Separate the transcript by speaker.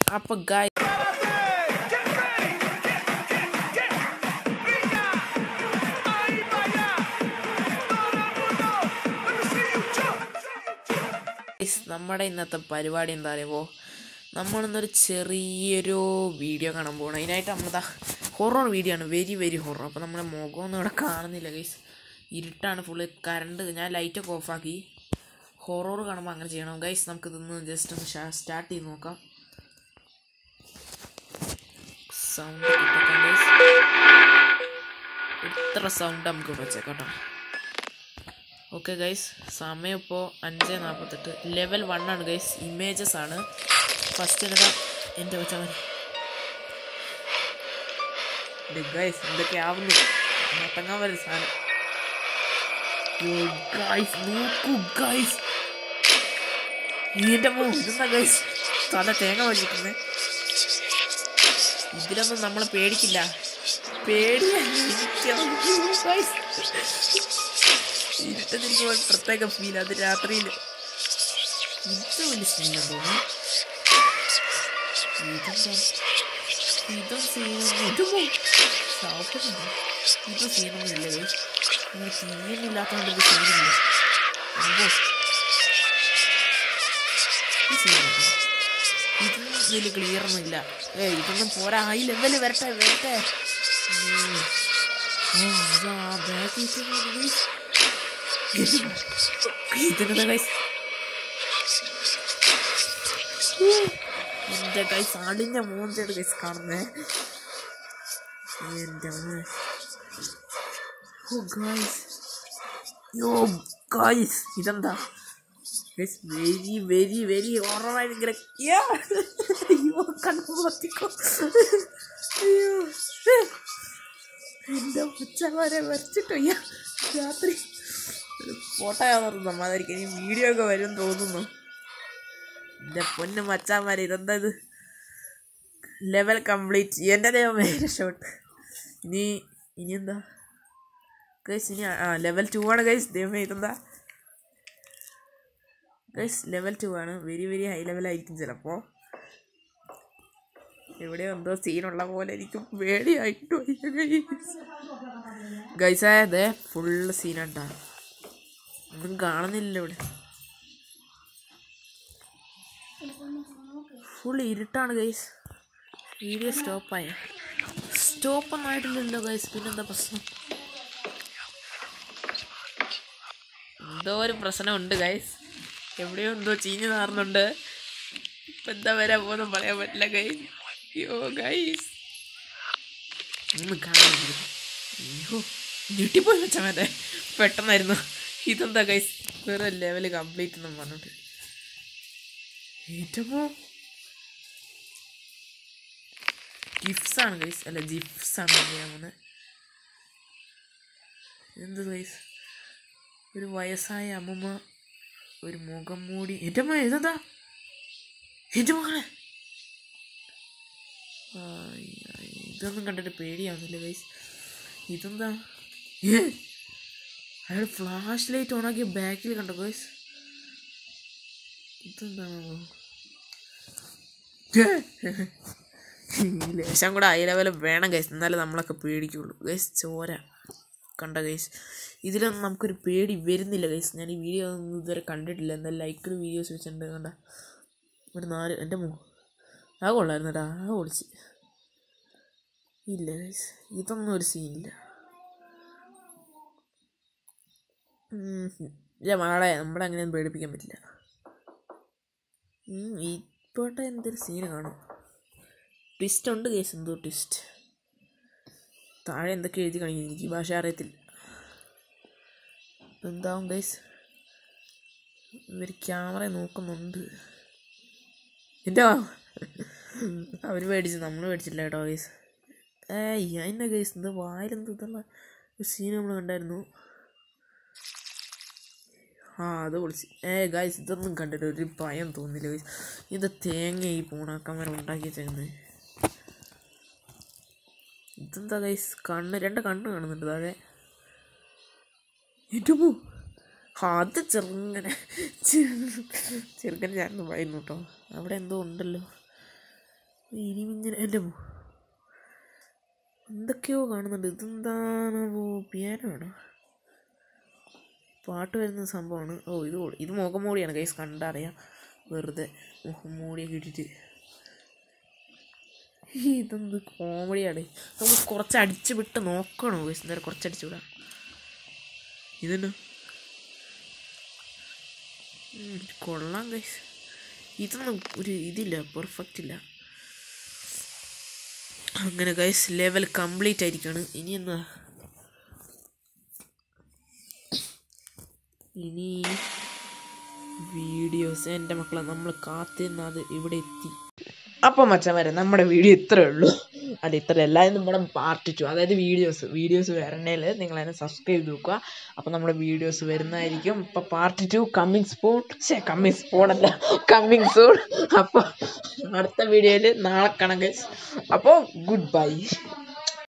Speaker 1: അപ്പോൾ ഗൈസ് നമ്മുടെ ഇന്നത്തെ പരിപാടി എന്താ പറയുമ്പോൾ നമ്മളിന്നൊരു ചെറിയൊരു വീഡിയോ കാണാൻ പോകണം. അതിനായിട്ട് നമ്മളിതാ ഹൊറർ വീഡിയോ ആണ്, വെരി വെരി ഹൊറർ. അപ്പോൾ നമ്മുടെ മുഖമൊന്നും ഇവിടെ കാണുന്നില്ല ഗൈസ്, ഇരുട്ടാണ് ഫുള്ള്. കറണ്ട് ഞാൻ ലൈറ്റൊക്കെ ഓഫാക്കി. ഹൊറർ കാണുമ്പോൾ അങ്ങനെ ചെയ്യണം ഗൈസ്. നമുക്കിതൊന്ന് ജസ്റ്റ് ഒന്ന് സ്റ്റാർട്ട് ചെയ്ത് നോക്കാം. സൗണ്ട് കിട്ടട്ടെ ഗൈസ്, ഇത്ര സൗണ്ട് നമുക്ക് ഇവിടെ വെച്ചേക്കാം കേട്ടോ. ഓക്കെ ഗൈസ്, സമയം ഇപ്പോൾ 5:48. ലെവൽ 1 ആണ് ഗൈസ്. ഇമേജസ് ആണ് ഫസ്റ്റ്. എന്താ എൻ്റെ വെച്ചാൽ ഗൈസ് എന്തൊക്കെ ആവുന്നു, മത്തങ്ങാൻ വരുന്ന സാധനം. ഗൈസ് നോക്കൂ ഗൈസ്, എൻ്റെ ഇതെന്താ ഗൈസ് തല തേങ്ങ വലിക്കുന്നേ. ഇതിലൊന്നും നമ്മൾ പേടിക്കില്ല, ഇരുട്ടത്തിരിക്കുമ്പോൾ പ്രത്യേക ഫീൽ. അത് രാത്രിയിൽ ഇത് വലിയ സീനാണ് തോന്നുന്നു. ഇതും സീനൊന്നും ഇതും സീനൊന്നും ഇല്ല ഗൈസ്. തീയൊന്നുമില്ലാത്തതുകൊണ്ട് ഇത് സീനില്ല. ഇതും വലിയ ക്ലിയറൊന്നും ഇല്ല. ഇതൊന്നും പോരാ, ഹൈ ലെവല് വരട്ടെ. ഇതിനെന്താ ഗൈസ്, എൻ്റെ ഗൈസ് അടിഞ്ഞ മോഞ്ചാണ് ഗൈസ് കാണുന്നേ. എൻ്റെ ഗൈസ് ഇതെന്താ ഗൈസ്, വെരി വെരി വെരി ഓർമ്മ. കണ്ടുപോത്തിക്കോ, എൻ്റെ ഉച്ചവരെ വരച്ചിട്ടോ രാത്രി ഫോട്ടോയാണെന്ന് സമാധാനിക്കാൻ. ഈ വീഡിയോ ഒക്കെ വരും തോന്നുന്നു. എൻ്റെ പൊന്ന് മച്ചാന്മാരെ, ഇതെന്താ ഇത്? Level complete. എൻ്റെ ദൈവമേ രക്ഷപ്പെട്ട്. ഇനി എന്താ ഗൈസ്? ഇനി ലെവൽ 2 ആണ് ഗൈസ്. ദൈവമേ ഇതെന്താ ഗൈസ്? ലെവൽ 2 ആണ്. വെരി വെരി ഹൈ ലെവലായിരിക്കും ചിലപ്പോൾ. എവിടെയോ എന്തോ സീനുള്ള പോലെ എനിക്ക് പേടിയായിട്ടു ഗൈസ്. അതെ ഫുള്ള് സീനാട്ടാ, ഒന്നും കാണുന്നില്ല ഇവിടെ. ഫുൾ ഇരുട്ടാണ് ഗൈസ്. വീഡിയോ സ്റ്റോപ്പൊന്നും ആയിട്ടില്ലല്ലോ ഗൈസ്. പിന്നെന്താ പ്രശ്നം? എന്തോ ഒരു പ്രശ്നമുണ്ട് ഗൈസ്, എവിടെയോ എന്തോ ചീഞ്ഞ് നാറുന്നുണ്ട്. ഇപ്പം എന്താ വരാൻ പോകുന്ന പറയാൻ പറ്റില്ല ഗൈസ്. അയ്യോ ഗൈസ് ഒന്നും കാണുന്നില്ല. അയ്യോ ഞെട്ടിപ്പോയി വെച്ചാൽ മറ്റേ പെട്ടെന്നായിരുന്നു. ഇതെന്താ ഗൈസ്, വേറെ ലെവൽ കംപ്ലീറ്റ് എന്നും പറഞ്ഞിട്ട്. ഏറ്റവും ഗിഫ്റ്റ്സാണ് ഗൈസ്, അല്ല ജിഫ്റ്റ്സാണ് ചെയ്യാൻ പോകുന്നത്. എന്ത് ഗൈസ്, ഒരു വയസ്സായ അമ്മമ്മ, ഒരു മുഖം മൂടി. എൻ്റെ അമ്മ ഇതെന്താ? എൻ്റെ മകളെ ഇതൊന്നും കണ്ടിട്ട് പേടിയാവുന്നില്ല ഗൈസ്. ഇതെന്താ? അയാൾ ഫ്ലാഷ് ലൈറ്റ് ഓണാക്കിയ ബാക്കിൽ കണ്ടോ ഗൈസ്? ഇതെന്താണോ? ലേശം കൂടെ ഹൈ ലെവൽ വേണം ഗൈസ്, എന്നാലും നമ്മളൊക്കെ പേടിക്കുള്ളൂ ഗൈസ്. ചോര കണ്ട ഗൈസ്, ഇതിലൊന്നും നമുക്കൊരു പേടി വരുന്നില്ല ഗൈസ്. ഞാൻ ഈ വീഡിയോ ഒന്നും ഇതുവരെ കണ്ടിട്ടില്ല. എന്തായാലും ലൈക്കിൽ വീഡിയോസ് വെച്ചിട്ടുണ്ട്. കണ്ട ഒരു 4. എൻ്റെ ആ കൊള്ളായിരുന്നു കേട്ടോ, ആ പൊളിച്ച്. ഇല്ല ഗൈസ്, ഇതൊന്നും ഒരു സീനില്ല. ഇല്ല മകളെ, നമ്മളെ അങ്ങനെയൊന്നും പേടിപ്പിക്കാൻ പറ്റില്ല. ഇപ്പോട്ടെ എന്തൊരു സീന് കാണും. ട്വിസ്റ്റ് ഉണ്ട് ഗൈസ്, എന്തോ ട്വിസ്റ്റ്. താഴെ എന്തൊക്കെ എഴുതി കാണിക്കുന്നു, എനിക്ക് ഭാഷ അറിയത്തില്ല. എന്താവും ഗൈസ്, ഇവർ ക്യാമറ നോക്കുന്നുണ്ട്. എൻ്റെ അവർ മേടിച്ചു, നമ്മൾ മേടിച്ചില്ല കേട്ടോ ഗൈസ്. അതിൻ്റെ ഗൈസ് എന്താ വായിലെന്ത് ഇതുള്ള ഒരു സീൻ നമ്മൾ കണ്ടായിരുന്നു. അത് പൊളിച്ച്. ഗൈസ് ഇതൊന്നും കണ്ടിട്ട് ഒരു ഭയം തോന്നില്ല ഗൈസ്. ഇത് തേങ്ങ ഈ പൂണാക്കന്മാർ ഉണ്ടാക്കി വെച്ചേക്കുന്നത്. ഇതെന്താ ഗൈസ്, 2 കണ്ണ് കാണുന്നുണ്ട് താഴെ. ഏറ്റവും അത് ചെറുങ്ങനെ ചേർന്ന് പറയുന്നു കേട്ടോ. അവിടെ എന്തോ ഉണ്ടല്ലോ. ഇനിമിങ്ങനെ എൻ്റെ എന്തൊക്കെയോ കാണുന്നുണ്ട്. ഇതെന്താണ്? പിയാനോ ആണ്, പാട്ട് വരുന്ന സംഭവമാണ്. ഓ ഇത് മുഖംമൂടിയാണ് ഗൈസ്, കണ്ടറിയാം. വെറുതെ മുഖംമൂടിയൊക്കെ ഇട്ടിട്ട് ഇതെന്ത് കോമഡിയാണ്. നമുക്ക് കുറച്ച് അടിച്ച് വിട്ട് നോക്കണോ ഗൈസ്? എന്തായാലും കുറച്ചടിച്ച് വിടാം. ഇതെന്നാ കൊള്ളാം ഗൈസ്. ഇതൊന്നും ഒരു ഇതില്ല, പെർഫെക്റ്റ് ഇല്ല. അങ്ങനെ ഗൈസ് ലെവൽ കംപ്ലീറ്റ് ആയിരിക്കുകയാണ്. ഇനി വീഡിയോസ് എൻ്റെ മക്കളെ നമ്മൾ കാത്തിരുന്നത് ഇവിടെ എത്തി. അപ്പം മച്ചന്മാരെ നമ്മുടെ വീഡിയോ ഇത്രയേ ഉള്ളൂ. ഇത്രയല്ല, നമ്മുടെ പാർട്ട് 2, അതായത് വീഡിയോസ് വരണേൽ നിങ്ങളതിനെ സബ്സ്ക്രൈബ് ചെയ്ത് നോക്കുക. അപ്പോൾ നമ്മുടെ വീഡിയോസ് വരുന്നതായിരിക്കും. ഇപ്പോൾ പാർട്ട് 2 കമ്മിങ് സൂൺ. അപ്പോൾ അടുത്ത വീഡിയോയിൽ നാളെ കാണാം ഗൈസ്. അപ്പോൾ ഗുഡ് ബൈ.